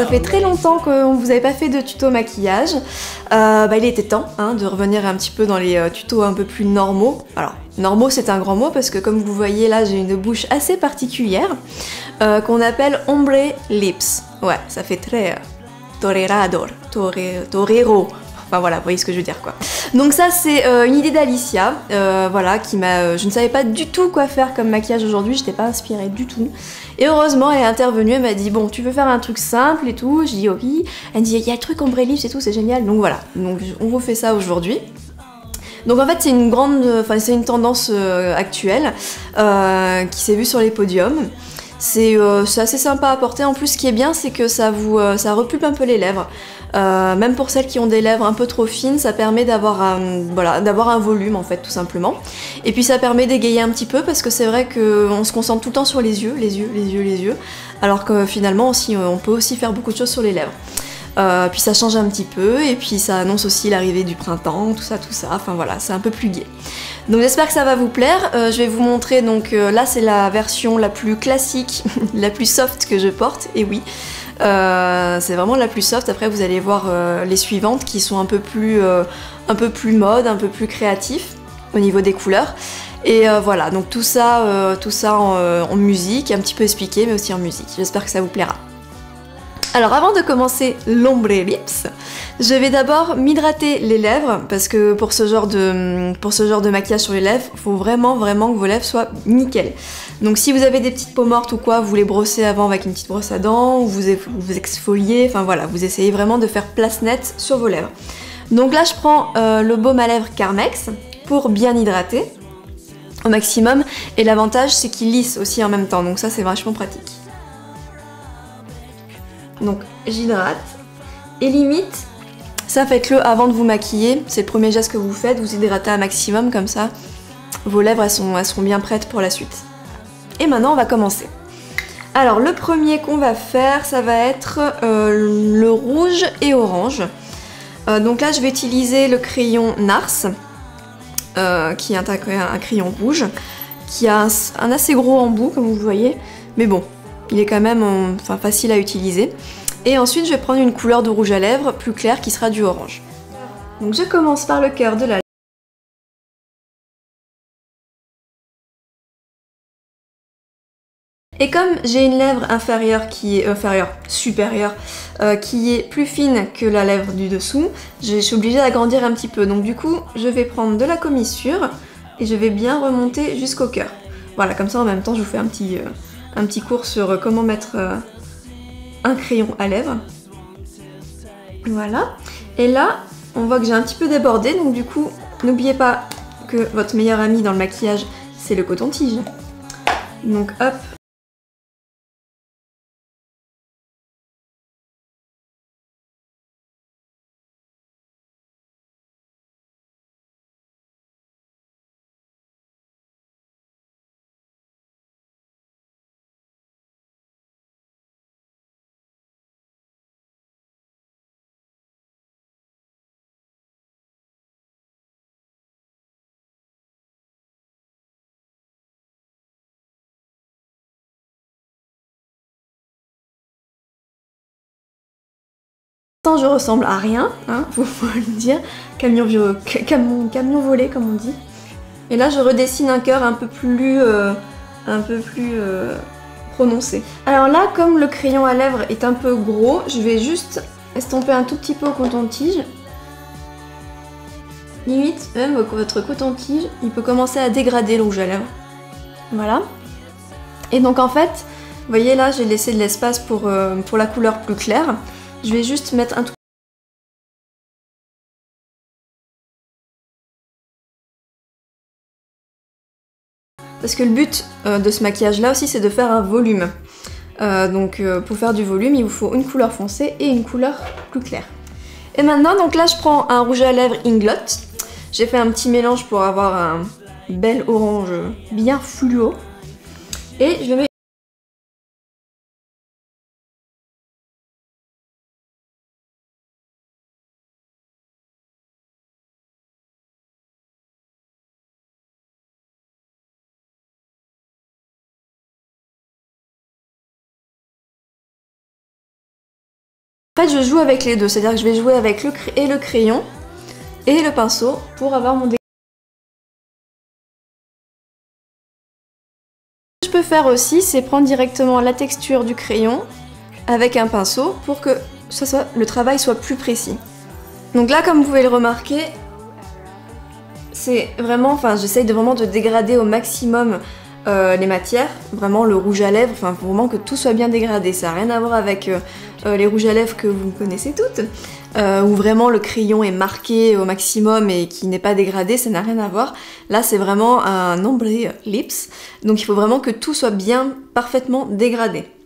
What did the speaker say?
fait très longtemps qu'on vous avait pas fait de tuto maquillage. Il était temps hein, de revenir un petit peu dans les tutos un peu plus normaux. Alors, normaux c'est un grand mot parce que comme vous voyez là, j'ai une bouche assez particulière qu'on appelle ombre lips. Ouais, ça fait très torero. Enfin voilà, vous voyez ce que je veux dire quoi. Donc ça c'est une idée d'Alicia, voilà, qui m'a... je ne savais pas du tout quoi faire comme maquillage aujourd'hui, j'étais pas inspirée du tout. Et heureusement elle est intervenue, elle m'a dit bon tu veux faire un truc simple et tout, je dis oui. Elle me dit il y a le truc ombre lips et tout, c'est génial. Donc voilà, donc on vous fait ça aujourd'hui. Donc en fait c'est une grande, enfin c'est une tendance actuelle qui s'est vue sur les podiums. C'est assez sympa à porter, en plus ce qui est bien c'est que ça repulpe un peu les lèvres. Même pour celles qui ont des lèvres un peu trop fines, ça permet d'avoir un volume en fait tout simplement. Et puis ça permet d'égayer un petit peu parce que c'est vrai qu'on se concentre tout le temps sur les yeux, alors que finalement aussi, on peut aussi faire beaucoup de choses sur les lèvres. Puis ça change un petit peu et puis ça annonce aussi l'arrivée du printemps, tout ça, enfin voilà, c'est un peu plus gai. Donc j'espère que ça va vous plaire. Je vais vous montrer, donc là c'est la version la plus classique, la plus soft que je porte, et oui. C'est vraiment la plus soft. Après vous allez voir les suivantes qui sont un peu plus mode, un peu plus créatif au niveau des couleurs. Et voilà, donc tout ça en musique, un petit peu expliqué mais aussi en musique. J'espère que ça vous plaira. Alors avant de commencer l'ombre lips, je vais d'abord m'hydrater les lèvres parce que pour ce genre de maquillage sur les lèvres, il faut vraiment que vos lèvres soient nickel. Donc si vous avez des petites peaux mortes ou quoi, vous les brossez avant avec une petite brosse à dents, ou vous exfoliez, enfin voilà, vous essayez vraiment de faire place nette sur vos lèvres. Donc là je prends le baume à lèvres Carmex pour bien hydrater au maximum, et l'avantage c'est qu'il lisse aussi en même temps, donc ça c'est vachement pratique. Donc j'hydrate, et limite, ça faites-le avant de vous maquiller, c'est le premier geste que vous faites, vous hydratez un maximum comme ça, vos lèvres elles seront bien prêtes pour la suite. Et maintenant on va commencer. Alors le premier qu'on va faire, ça va être le rouge et orange. Donc là je vais utiliser le crayon NARS, qui est un crayon rouge, qui a un assez gros embout comme vous voyez, mais bon, il est quand même facile à utiliser. Et ensuite je vais prendre une couleur de rouge à lèvres plus claire qui sera du orange. Donc je commence par le cœur de la... Et comme j'ai une lèvre inférieure qui est supérieure, qui est plus fine que la lèvre du dessous, je suis obligée d'agrandir un petit peu. Donc du coup, je vais prendre de la commissure et je vais bien remonter jusqu'au cœur. Voilà, comme ça en même temps, je vous fais un petit cours sur comment mettre un crayon à lèvres. Voilà. Et là, on voit que j'ai un petit peu débordé, donc du coup, n'oubliez pas que votre meilleur ami dans le maquillage, c'est le coton-tige. Donc hop. Je ressemble à rien, hein, faut le dire, camion volé comme on dit. Et là je redessine un cœur un peu plus prononcé. Alors là, comme le crayon à lèvres est un peu gros, je vais juste estomper un tout petit peu au coton-tige. Limite, même votre coton-tige, il peut commencer à dégrader le rouge à lèvres. Voilà. Et donc en fait, vous voyez là, j'ai laissé de l'espace pour la couleur plus claire. Je vais juste mettre un tout. Parce que le but de ce maquillage là aussi c'est de faire un volume. Donc pour faire du volume il vous faut une couleur foncée et une couleur plus claire. Et maintenant donc là je prends un rouge à lèvres Inglot. J'ai fait un petit mélange pour avoir un bel orange bien fluo. Et je mets En fait, je joue avec les deux, c'est-à-dire que je vais jouer avec le crayon et le pinceau pour avoir mon dégradé. Ce que je peux faire aussi, c'est prendre directement la texture du crayon avec un pinceau pour que le travail soit plus précis. Donc là, comme vous pouvez le remarquer, c'est vraiment, enfin, j'essaye vraiment de dégrader au maximum les matières, vraiment le rouge à lèvres, enfin vraiment que tout soit bien dégradé. Ça n'a rien à voir avec les rouges à lèvres que vous connaissez toutes, où vraiment le crayon est marqué au maximum et qui n'est pas dégradé, ça n'a rien à voir. Là c'est vraiment un ombre lips, donc il faut vraiment que tout soit bien parfaitement dégradé.